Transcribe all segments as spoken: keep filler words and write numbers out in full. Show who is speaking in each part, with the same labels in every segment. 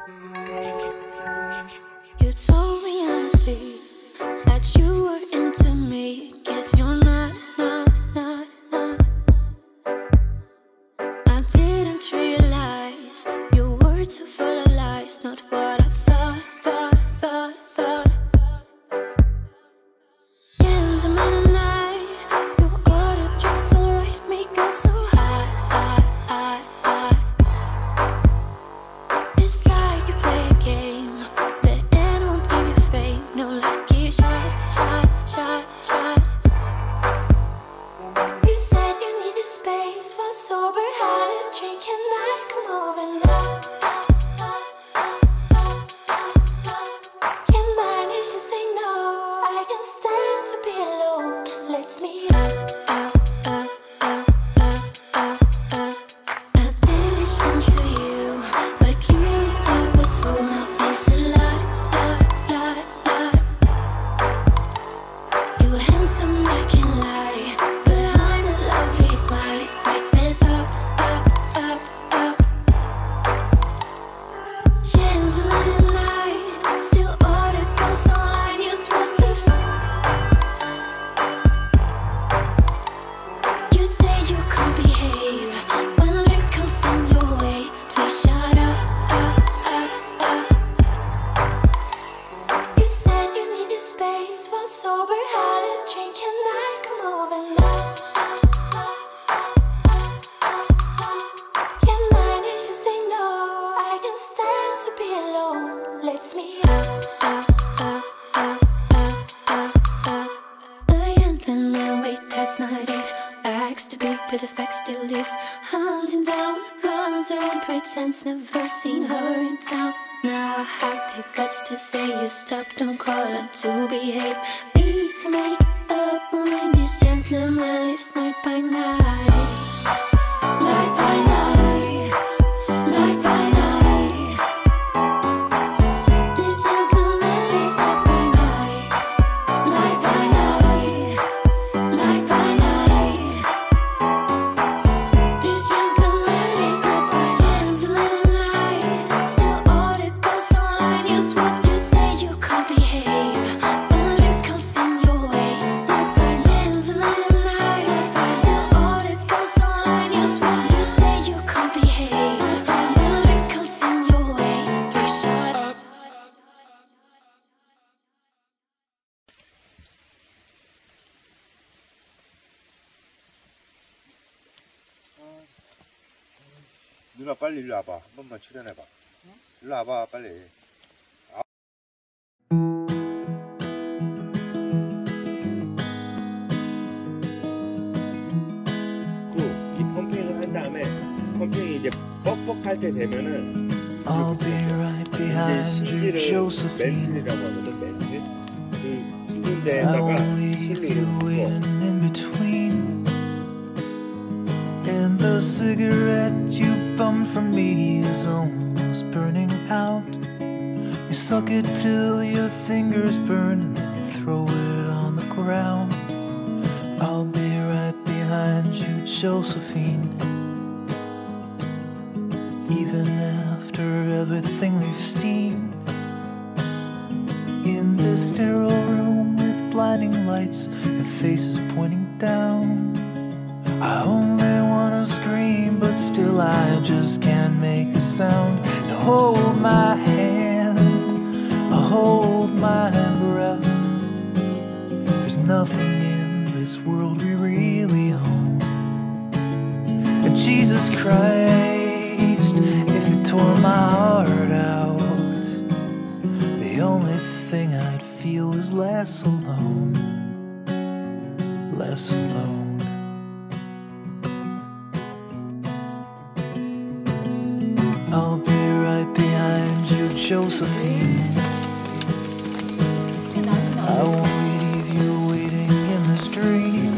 Speaker 1: You told me honestly that you were into me. Guess you're not, not, not, not. I didn't realize your words are full of lies. Not what I thought, thought, thought, thought. In the middle of the night, you ordered drinks, alright, make it so hot, hot, hot, hot. It's like you play a game. The end won't give you fame. No lucky shot, shot, shot, shot. You said you needed space, was sober, had a drink, and I come over now. Can't manage to say no. I can stand to be alone. Let's meet up, up, up, up, up, up, up. I did listen to you, but clearly I was full. Now thanks a lot, lot, lot, lot. You were handsome, I can't lie. Behind a lovely smile, it's quite messed up, up, up, up. Gentleman at night, still order girls online. You what the fuck? You say you can't behave when drinks comes in your way. Please shut up, up, up, up. You said you needed space, was sober, had a drink, and I come over now. Can't manage to say no. I can stand to be alone. Let's meet up, up, up, up, up, up, up. A gentleman, wait, that's not it. Acts to be, but the fact still is. Hunting down, runs around, pretends never seen her in town. Now I have the guts to say you stop, don't call on to behave. Need to make up my mind. This gentleman lives night by night, night by night, night by night. This gentleman lives night by night, night by night, night by night. This gentleman lives night by gentleman at night. Still order girls online. Use what you say, you can't behave when drinks comes in your way. Night by gentleman at night. Still order girls online. Use what you say, you can't behave when drinks comes in your way. Please shut up.
Speaker 2: 누나 빨리 일로 와봐. 한 번만 출연해봐. 일로 와봐 빨리. 그 이 펌핑을 한 다음에 펌핑이 이제 뻑뻑할 때 되면은
Speaker 3: I'll be right
Speaker 2: 이제
Speaker 3: behind you,
Speaker 2: 신지를
Speaker 3: Josephine.
Speaker 2: 멘틀이라고 하거든. 멘틀. 그
Speaker 3: I
Speaker 2: 이분데다가
Speaker 3: won't leave you
Speaker 2: 실로
Speaker 3: waiting in between. And the cigarette you bummed from me is almost burning out. You suck it till your fingers burn and then you throw it on the ground. I'll be right behind you, Josephine. Even after everything we've seen. In this sterile room with blinding lights and faces pointing down, I only wanna scream, but still I just can't make a sound. Now hold my hand, I hold my breath. There's nothing in this world we really own. And Jesus Christ, if you tore my heart out, the only thing I'd feel is less alone, less alone. I'll be right behind you, Josephine. I won't leave you waiting in this dream.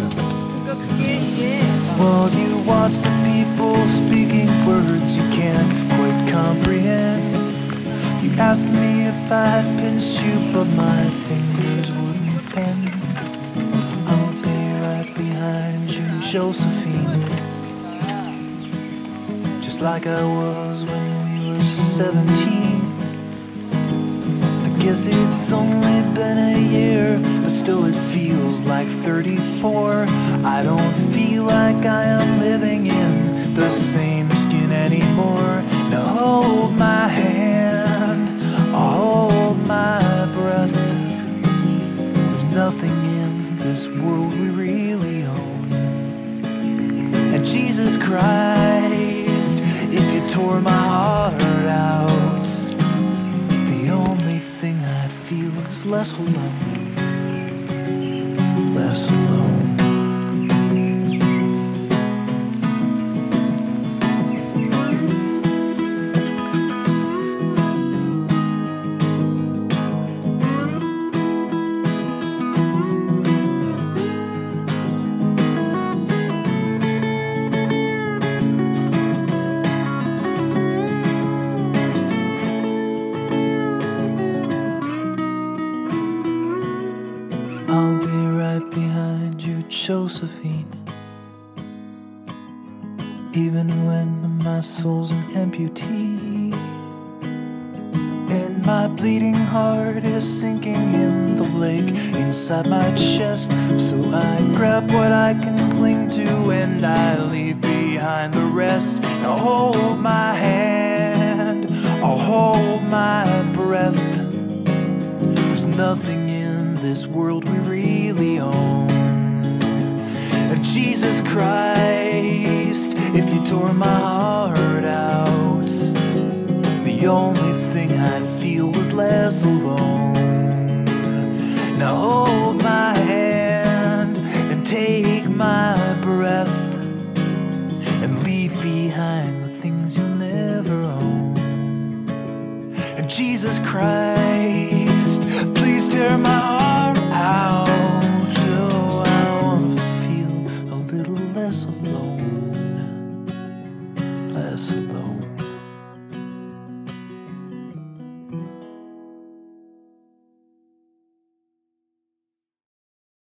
Speaker 3: While you watch the people speaking words you can't quite comprehend. You asked me if I'd pinch you, but my fingers wouldn't bend. I'll be right behind you, Josephine. Just like I was when we were seventeen. Yes, it's only been a year, but still it feels like thirty-four. I don't feel like I am living in the same skin anymore. Now hold my hand, hold my breath. There's nothing in this world we really own. And Jesus Christ, if you tore my heart out, the only thing I'd feel is less alone, less alone. I'll be right behind you, Josephine. Even when my soul's an amputee, and my bleeding heart is sinking in the lake inside my chest. So I grab what I can cling to and I leave behind the rest. Now hold my hand, I'll hold my breath. There's nothing in this world we really own. And Jesus Christ, if you tore my heart out, the only thing I'd feel was less alone. Now hold my hand and take my breath, and leave behind the things you'll never own. And Jesus Christ, please tear my